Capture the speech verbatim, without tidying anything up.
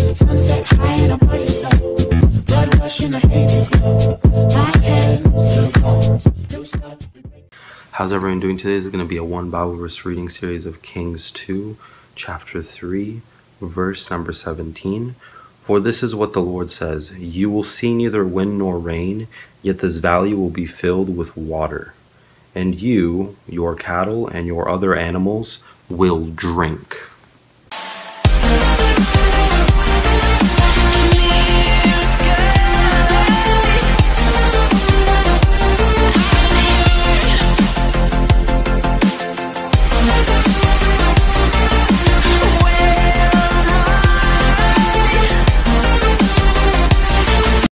Sunset high and I'm body slow. Blood rush in the hazy glow. My head to the bones. Don't stop. How's everyone doing today? This is going to be a one Bible verse reading series of Kings two, chapter three, verse number seventeen. For this is what the Lord says, you will see neither wind nor rain, yet this valley will be filled with water. And you, your cattle, and your other animals will drink.